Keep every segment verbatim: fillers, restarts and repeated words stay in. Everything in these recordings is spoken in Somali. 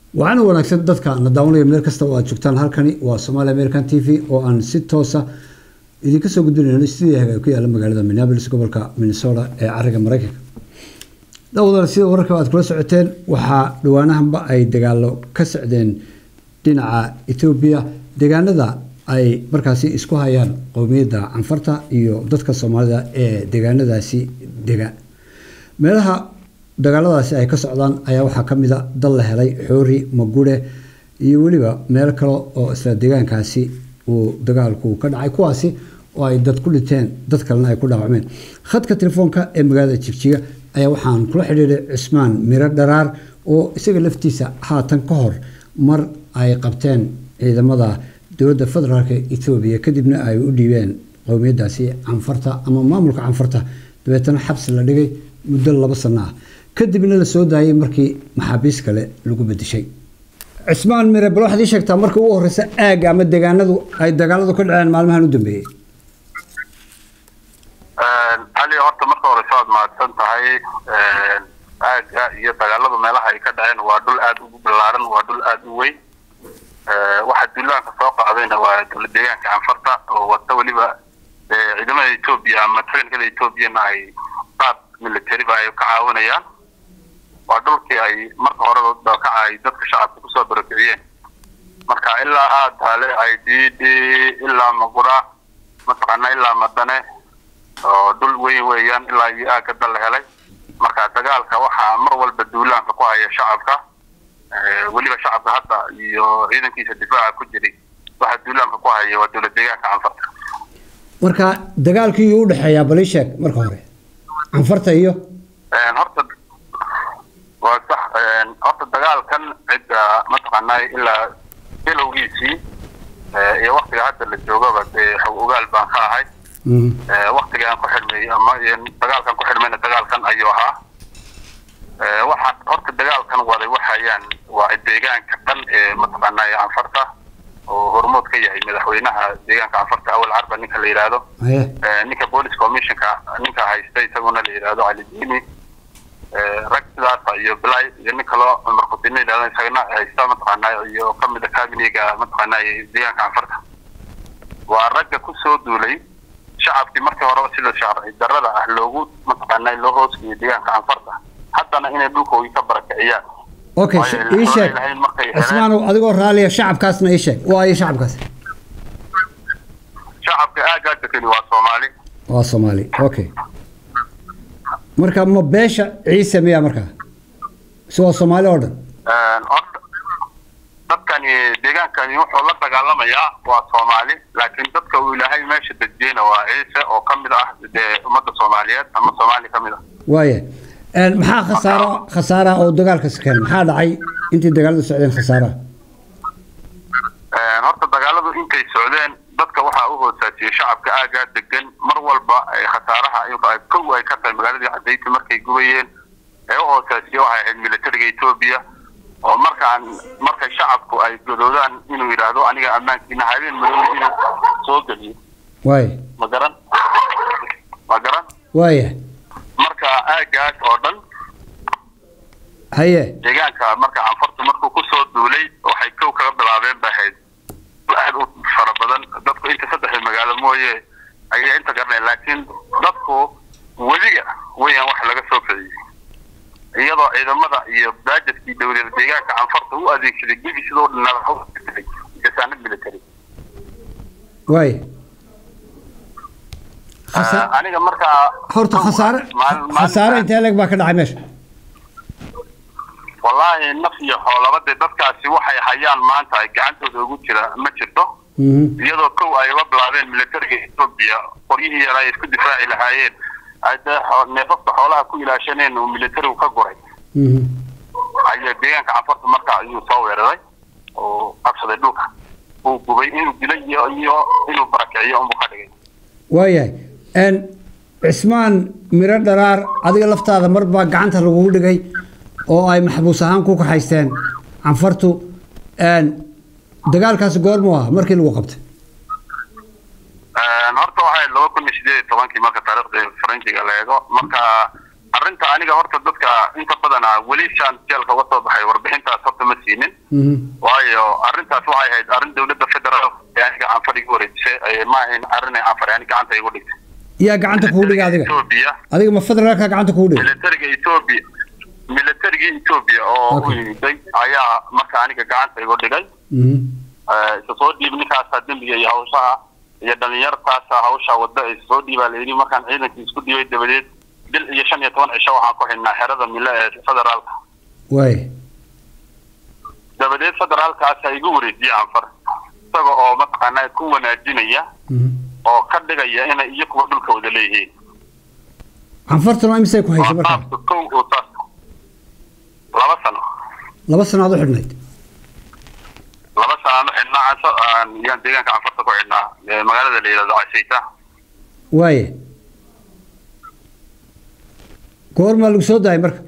waxaan wanaagsan dadka nadaawanayo meel kasta oo aad joogtaan halkani waa Somali American T V oo aan si toos ah idinka soo gudbinayno sidii ku yaala magaalada Minneapolis gobolka Minnesota ee cariga Mareykanka. Dawladda sida wararka aad kula socoteen waxa dhawaanahanba ay dagaalo ka socdeen dhinaca Ethiopia deegaanada ay markaasi isku hayaan qowmiyadda Anfarta iyo dadka Soomaalida ee deegaanadaasi dega. meelaha dagaaladaasi ay ka socdaan ayaa waxa kamid ah dal la helay Xoori Magure iyo waliba meel kale oo isla deegaankaasi uu dagaalku ka dhacay kuwaasi oo ay dad ku dhinteen dad kalena ay ku dhaawacmeen. khadka telefoonka ee magaalada Jigjiga ayaa waxaan kula xiriiray Cismaan Miro Dharaar oo isaga laftiisa haatan ka hor mar ay qabteen ciidamada dowladda federaalka Ethiopia kadibna ay u dhiibeen qowmiyadaasi Anfarta ama maamulka Anfarta dabeetana xabsi la dhigay muddo laba sano ah kadibna la soo daayay markii maxaabiis kale lagu bedeshay. Cismaan Miro bal waxaad ii sheegtaa markii ugu horreysay aag ama deegaanadu ay dagaaladu ka dhaceen maalmahan u dambeeyay. ali horta marka hore soo maadsan tahay aaga iyo dagaaladu meelaha ay ka dhaceen waa dhul aad u ballaaran waa dhul aad u weyn waxa duulaanka soo qaadayna waa dowladda deegaanka Anfarta oo wada waliba ciidamada Ethiopia ama ciidanka Ethiopia ay qaab military ay ka caawinayaan waa dhulkii ay marka hore ka caay dadka shacabka ku soo barakiciyeen marka ilaa aad hale ay diidi ilaa Magura mataqaana ilaa Madane oo dhul weyn weeyaan ilaa iyo aaga dal helay marka dagaalka waxa mar walba duulaanka ku haya shacabka waliba shacabka hadda iyo ciidankiisa difaaca ku jiray waxa duulaanka ku haya waa dowladda deegaanka Anfarta. marka dagaalkii u dhaxeeya balisheek marka hore Anfarta iyo een horta waa sax een horta dagaalkan cid mataqaana ilaa bilowgiisii ee waqtiga hadda la joogaba ee ogaal baan ka ahay ee waqtiga aan ku xirmay ama dagaalkan ku xirmayna dagaalkan ayuu ahaa ee waxa horta dagaalkan waday waxayaan waa deegaanka tan ee mataqaana Anfarta oo hormood ka yahay madaxweynaha deegaanka Anfarta awal arba ninka la yiraahdo ee ninka police commissionka ninka haystay isaguna la yiraahdo Ali Dini ee ragtidaas iyo bilay iyo ninka loo marqatinay ilaa isagana haysta mataqaana iyo kamid ah kaabiniga mataqaana deegaanka Anfarta waa ragga ku soo duulay shacabkii markii hore sida sharci darrada ah loogu mataqaana loo hoosiyay deegaanka Anfarta haddana inay dhulkooda ka barakiciyaan. okay iisheeg Cismaan adigoo raaliya shacabkaasna iisheeg waa ay shacabkaas shacabka aaga dadkani waa Soomaali waa Soomaali okay marka ma beesha Ciise miya marka soo Soomaali oo dhan een dadkani deegaankani wuxuu la dagaalamayaa waa Soomaali laakiin dadka uu Ilaahay meesha dejiyay waa Ciise oo kamid ah ummadda Soomaaliyeed ama Soomaali kamid ah waaye een maxaa khasaaro khasaara oo dagaalka sakeen maxaa dhacay intii dagaaladu socdeen khasaara een horta dagaaladu intay socdeen dadka waxa uu hoosaasiyay shacabka aaga degan mar walba ay khasaaraha ay ku ay ka tahay magaalada Cadayti markay gubayeen ee oo hoosaasiyay waxa ay militariga Ethiopia oo markaan markay shacabku ay godoodaan inuu yiraahdo aniga ammaankiina habeen madow inuu soo galiyo way ma garan ma garan way marka aagaas oo dhan haye deegaanka marka Anfarta markuu ku soo duulay waxay kow kaga bilaabeen bahayd aad u fara badan dadku inta saddex magaalo mooye ayay inta garanay laakiin dadku wadiga weeyaan wax laga soo kiciyay iyadoo ciidamada iyo baajadkii dowladda deegaanka Anfarta u adeegsaday gidi sidoo dhan jasaanad military way aniga marka horta khasaare khasaare intee lag baa ka dhacay meesha wallahi naf iyo xoolabada dadkaasi waxay hayaan maanta ay gacantooda ugu jira ma jirto iyadoo kow ay la bilaabeen militariga Ethiopia qoriyihii yaray isku difaaci lahaayeen ayda neefafka xoolaha ku ilaashaneen oo militarigu ka goray ayay deegaanka Anfarta marka ayuu soo weeraray oo qabsaday dhulka uu gubay inuu dilay iyo inuu barakiciyo oo ka dhigay waayahay een Cismaan Miro Dharaar adiga laftaada marba gacanta lagu dhigay oo ay maxbuus ahaan ku kaxaysteen Anfartu een dagaalkaas goormo ah markii lagu qabtay een horta waxay laba kun iyo siddeed iyo toban marka taariikhda Faransiga la eego marka arrinta aniga horta dadka inta badan weli shan jeelka uga soo baxay warbixintaas horta ma siinin waayo arrintaas waxay ahayd arrin dowladda federaal ee aniga aan fadhiga wareejisay ma ahayn arrin aan fadhiga gacanta igu dhigtay yaa gacanta kugu dhigay adiga adiga ma federaalka gacanta kugu dhigay militariga Ethiopia militariga Ethiopia oo u yimid ayaa marka aniga gacanta igu dhigay ee soo dhiibnikaas dambiga iyo hawshaha iyo dhalinyartaas hawsha wada ay soo dhiibaaleeyay markaan ciidanka isku dhiibay dabadeed bil iyo shan iyo toban cisho waxaan ku xidhnaa xerada mila ee federaalka way dabadeed federaalkaas ay igu wareejiyay anfar isaga oo mataqaanaa ku wanaajinaya oo ka dhigaya in ay iyagu dhulka wada leeyihiin anfartuna imsay ku hayso markaa laba sano laba sano aad u xidhnayd laba sano xidhnaa aan yaan deegaanka anfarta ku xidhnaa magaalada la yiraahdo Casayta way goorma lagu soo daay marka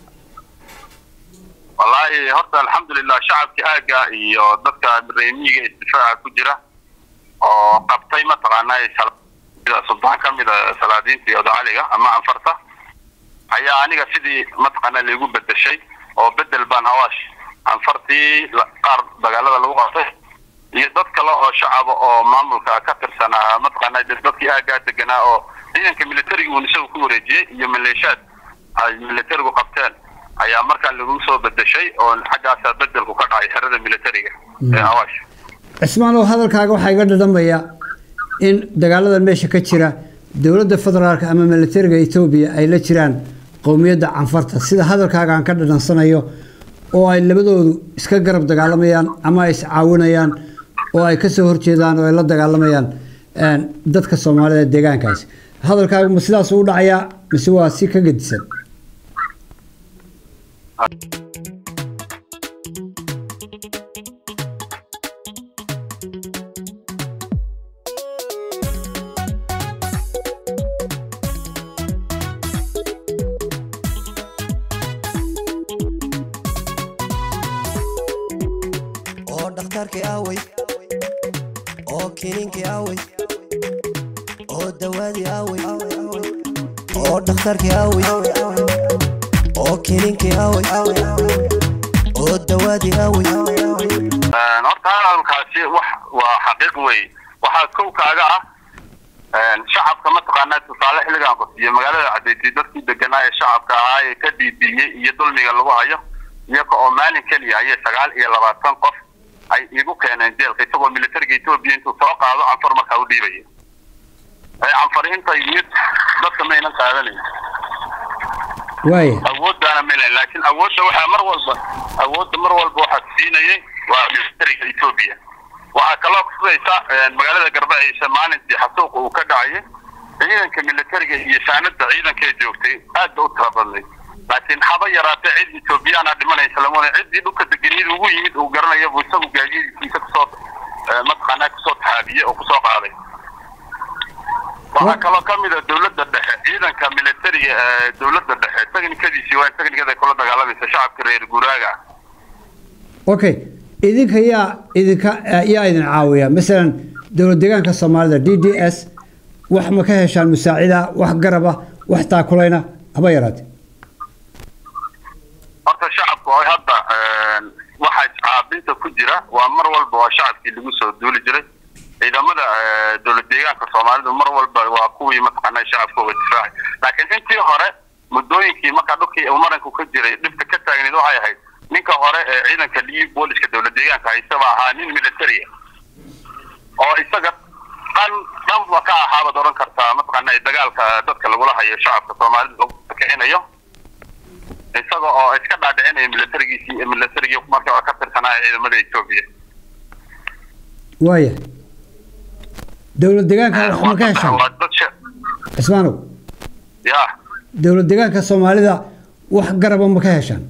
wallahi horta alxamdulillah shacabka aaga iyo dadka reemiga istifaaca ku jira oo qabtay ma taqaanay sida sultaan kamid ah salaadiinta iyo dacaliga ama anfarta ayaa aniga sidii ma taqaanay lagu bedeshay oo bedel baan hawaash anfartii qaar dagaalada lagu qabtay iyo dad kale oo shacab oo maamulka ka tirsanaa ma taqaanay dadkii aaga deganaa oo ciidanka militariga uu isagu ku wareejiyay iyo maleeshiyaad ay militarigu qabteen ayaa markaan lagu soo bedeshay oo xaggaas bedelku ka dhacay xerada militariga ee Awaash Ismaan oo hadalkaaga waxa iga dhadhamaya in dagaalada meesha ka jira dawladda federaalka ama militariga Ethiopia ay la jiraan qowmiyadda Anfarta sida hadalkaaga aan ka dhadhansanayo oo ay labadoodu iska garab dagaalamayaan ama ay is caawinayaan oo ay ka soo horjeedaan oo ay la dagaalamayaan een dadka Soomaalida deegaankaas hadalkaagu ma sidaas u dhacaya mise waa si ka gedisan دكتوركي قوي او كلينكي قوي او دوادي قوي او دكتوركي قوي او كلينكي قوي او دوادي قوي horta halkaasi wax waa xaqiiq weey waxa kow kaaga ah een shacabka ma taqaanaa tusaale xilligan qofkiyo magaalada cadeeyay dadkii deganaa ee shacabka ah ee ka diidiyay iyo dulmiga lagu hayo iyaga oo maalin kaliya ay sagaal iyo labaatan qof ay igu keeneen jeelka isagoo militariga Ethiopia intuu soo qaado anfar markaa u dhiibay ay anfar inta yimid dadka ma inaan qaadanay way awoodana meel laakiin awoodda waxa mar walba awoodda mar walba waxa siinayay waa militariga Ethiopia waxa kala kusaysa magaalada Garbaciisa maalintii xasuuq uu ka dhacay ciidanka militariga iyo saanada ciidanka ee joogtay aad u tababarnay laakiin haba yaraatay cid Ethiopiana dhimanaysa lamoon cid dhulka deganid ugu yimid oo garanaya buu isagu gaadiidkiisa ku soo matqana ku soo taabiyay oo ku soo qaaday waxa kala kamid ah dawladda dhexe ciidanka militariga dawladda dhexe tagnikadiisi waa tagnikada kula dagaalamaysa shacabka reer Guraaga okay idinka yaa idinka yaa idin caawiya mesela dawlad deegaanka Soomaalida D D S wax ma ka heshaan musaacida wax garaba wax taakulayna haba yaraatay horta shacabku ay hadda waxa caabinta ku jira waa mar walba waa shacabkii lagu soo duuli jiray ciidamada dawlad deegaanka Soomaalida mar walba waa kuwii matqanay shacabkooda difaac laakiin intii hore mudooyinkii marka dhulkii umaranku ka jiray dhibka ka taagneed waxay ahayd ninka hore ee ciidanka liib booliska dawlad deegaanka haysaba ahaa nin military oo isaga dhan dhan waxa ahaaba dooran kartaa matqanay dagaalka dadka lagu lahayo shacabka Soomaalida oo kicinayo isaga oo iska dhaadhicinay militarigiisii militariga markaa ka tirsanaa ciidamada Ethiopia waaya dawlad deegaanka wax ma ka heshaan Ismaano ya dawlad deegaanka Soomaalida wax garab ma ka heshaan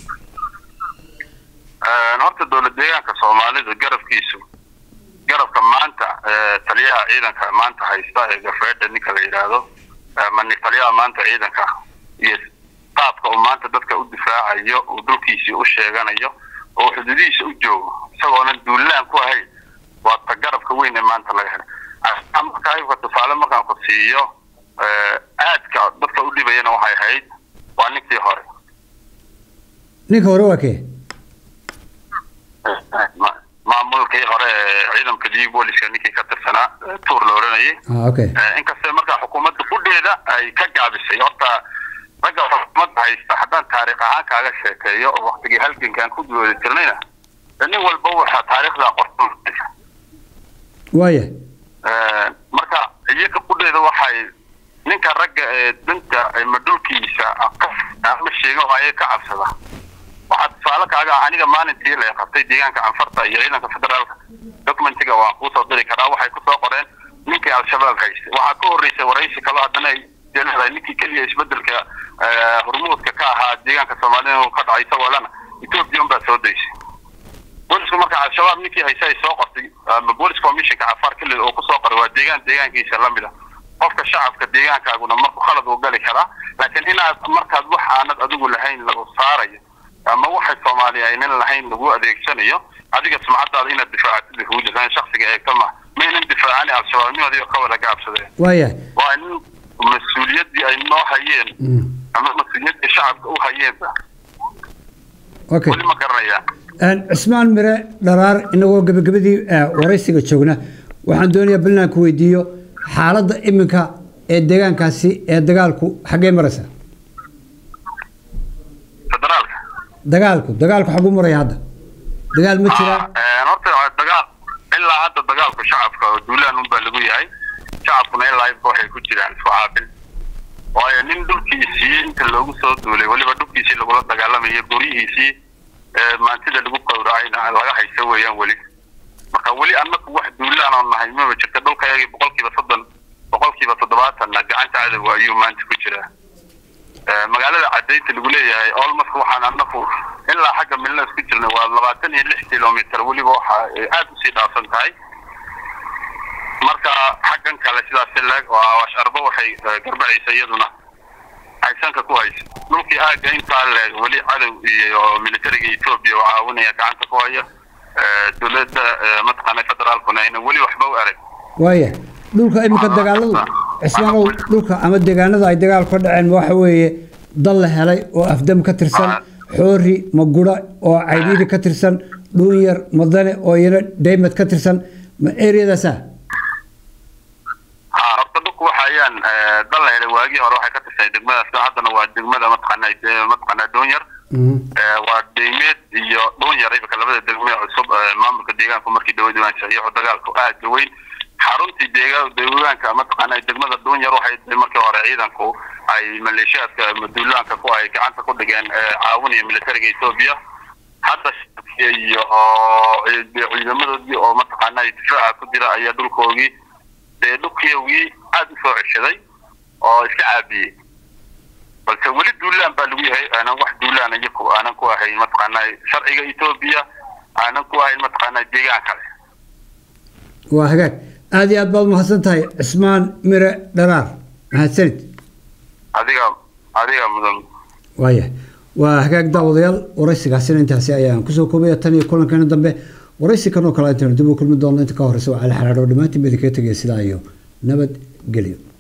ee horta dawlad deegaanka Soomaalida garabkiisu garabka maanta taliyaha ciidanka maanta haysta ee gafeedda ninka la yiraahdo manni taliyaha maanta ciidanka iyo qaabka uu maanta dadka u difaacayo oo dulkiisa u sheeganayo oo xuduudiisa u joogo isagoo aan duulaan ku ahay waa tagarabka weyn ee maanta laga helay ama kayfa tusaale markaan ku siiyo aadka dadka u dhibayna waxay ahayd waa ninkii hore ninka hore waa kee maamulkii hore ciidanka dib booliska ninkii ka tirsanaa tuur la oranayay ah okay inkastoo markaa xukuumadda gudheeda ay ka gaabisay horta ragga xukuumadda haysta haddaan taariikh ahaan kaaga sheekeeyo oo waqtigii halgankan ku guulay jirnayna nin walba waxa taariikhda qortay waaya marka iyaga gudheeda waxay ninka ragga ee danta ay madulkiisa ama sheego ay ka cabsada waxaad faala kaaga aniga maalintii la qabtay deegaanka anfarta iyo ciidanka federaalka documentiga waa ku soo diri karaa waxay ku soo qoreen ninkii al-shabaab haystay waxa ka horeysay waraysi kale haddana ay jeelada ninkii kaliya isbedelka hormuudka ka ahaa deegaanka Soomaaliya oo ka dhacay sawalana Ethiopia baa soo deysay booliska marka al-shabaab ninkii haystay soo qortay ama police commission ka afar kale oo ku soo qoray waa deegaan deegaankiisa la mid ah qofka shacabka deegaankaaguna markuu khalad u gali karaa laakiin inaad markaad wax aanad adigu lahayn lagu saarayo ama waxa Soomaaliya ay lahayn lagu adeegsanayo adiga sumcadaada inaad difaacatid huudaan shakhsiga ee kama ma in difaacani al-shabaabnimada iyo kawada gaabsadeen waaya waa in mas'uuliyadii ay noo hayeen ama mas'uuliyadii shacabka u hayeen okay wali ma garanaya aan Cismaan Mire Dharaar inagoo gabagabadii waraysiga joogna waxaan doonayaa bilan ku weydiiyo xaaladda iminka ee deegaankaasi ee dagaalku xagee maraysa federaalka dagaalku dagaalku xagu maray hadda dagaal ma jira ee horta dagaal ilaa hadda dagaalku shacabka oo duulaan un baa lagu yahay shacabkuna ilaa ay waxay ku jiraan su'aabil waayo nin dhulkiisii inta loogu soo duulay waliba dhulkiisii lagu dagaalamay gurihiisii ee maantida lagu qowracayna laga hayso weeyaan wali marka wali annagu wax duulaan oo nahay ma jirto dhulkayga boqolkiiba soddon boqolkiiba toddobaatan gacanta cadawga ayuu maanta ku jiraa magaalada cadeynta lagu leeyahay almost waxaan annagu ilaa xagga milna isku jirnay waa labaatan iyo lix kiiloomitir waliba waxa aad u sii dhaafsan tahay marka xaggan kale sidaas leeg waa sharbo waxay garbacaysa iyaduna aysanka ku hayso dhulkii aaga inta leeg wali cadow iyo militariga Ethiopia oo caawinaya gacanta ku haya dawladda matqana federaalkuna in wali waxba u arag waaya dhulka imika dagaalada Cismaan dhulka ama deegaanada ay dagaal ka dhaceen waxa weeye dal la helay oo afdam ka tirsan xoori magura oo caydiidi ka tirsan dhuunyar madane oo iyana deymad ka tirsan ma area-daas ah ah horta dhulku waxayaan dal la helay waagi hore waxay ka tirsan degmadaas haddana waa degmada matqana matqana dhuunyar ee waa deymeed iyo dhuunyar ay ka labada degmada cusub maamulka deegaanka markii dawladda waan shaciyo dagaalku aad u weyn xaruntii deegaanka matqana degmada dhuunyar waxay markii hore ciidanku ay maleeshiyaadka maduulaanka ku ay gacanta ku dhigeen caawinaya militariga Ethiopia hadda iyo ciidamadoodii oo matqana difaaca ku jira ayaa dhulkoogii ee dhulkoogii aad u soo ceshaday oo iska caabiyay balse wali duulaan baa lagu yahay ana wax duulaan iyagu aanan ku ahayn matqana sharciga Ethiopia aanan ku ahayn matqana deegaanka waa hagaag aad iyo aad baad mahadsan tahay Cismaan Mire Dharaar mahadsanid adiga adiga mudan waaya waa hagaag daawadayaal waraysigaasina intaasi ayaan kusoo koobaya tan iyo kulankan dambe waraysi kan oo kale inta dib u kulmi doonno inta ka horeysa waa ala xaraaro dhamaantii midka tagay sidaa iyo nabad geliyo